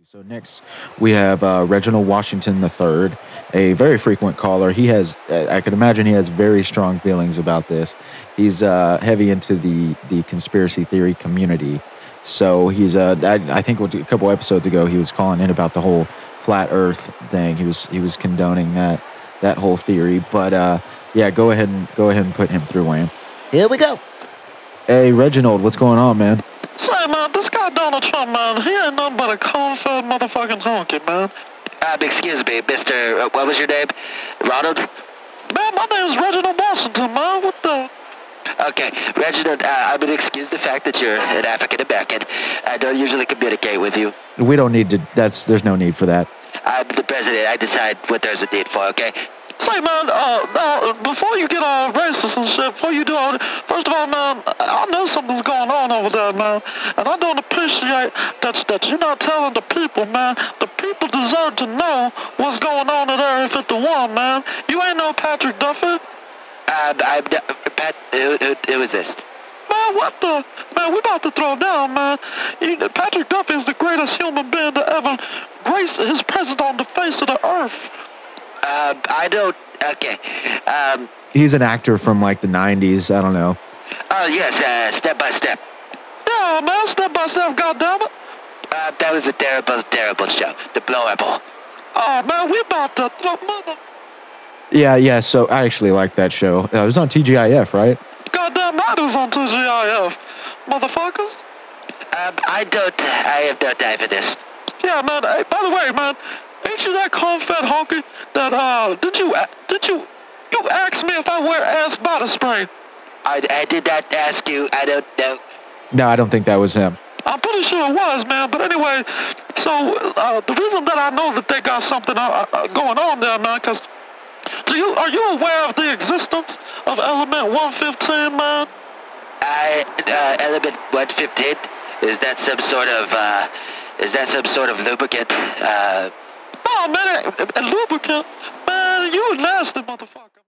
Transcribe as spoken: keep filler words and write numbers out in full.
So next we have uh, Reginald Washington the third, a very frequent caller. He has, uh, I can imagine, he has very strong feelings about this. He's uh, heavy into the the conspiracy theory community. So he's, uh, I, I think a couple episodes ago he was calling in about the whole flat Earth thing. He was he was condoning that that whole theory. But uh, yeah, go ahead and go ahead and put him through, Wayne. Here we go. Hey Reginald, what's going on, man? Say, man, this guy Donald Trump, man, he ain't nothing but a corn-fed motherfucking honky, man. Uh, excuse me, Mister Uh, what was your name? Ronald? Man, my name's Reginald Washington, man. What the? Okay, Reginald, uh, I'm going to excuse the fact that you're an African-American. I don't usually communicate with you. We don't need to, that's, there's no need for that. I'm the president. I decide what there's a need for, okay? Say, man, uh, now, before you get all racist and shit, before you do all first of all, man, I know something's going on over there, man. And I don't appreciate that, that you're not telling the people, man. The people deserve to know what's going on at Area fifty-one, man. You ain't no Patrick Duffy. Um, I'm not, Pat, who, who, who is this? Man, what the? Man, we about to throw down, man. You, Patrick Duffy is the greatest human being to ever grace his presence on the face of the earth. Um, I don't, okay. Um, He's an actor from like the nineties. I don't know. oh, yes, uh, Step by Step. Yeah, man, step by step, goddammit. Uh, that was a terrible, terrible show. Deplorable. Oh, man, we about to throw mother. Yeah, yeah. So I actually like that show. Uh, it was on T G I F, right? Goddamn right it was on T G I F. Motherfuckers. Um, I don't, I have no time for this. Yeah, man, hey, by the way, man, ain't you that corn-fed honky that, uh, did you, did you, you asked me if I wear ass body spray? I, I did not ask you. I don't know. No, I don't think that was him. I'm pretty sure it was, man. But anyway, so uh, the reason that I know that they got something uh, uh, going on there, man, because do you are you aware of the existence of Element one fifteen, man? I, uh, Element one fifteen? Is that some sort of, uh, is that some sort of lubricant? Uh... Oh, man, a, a lubricant? Man, you a nasty motherfucker.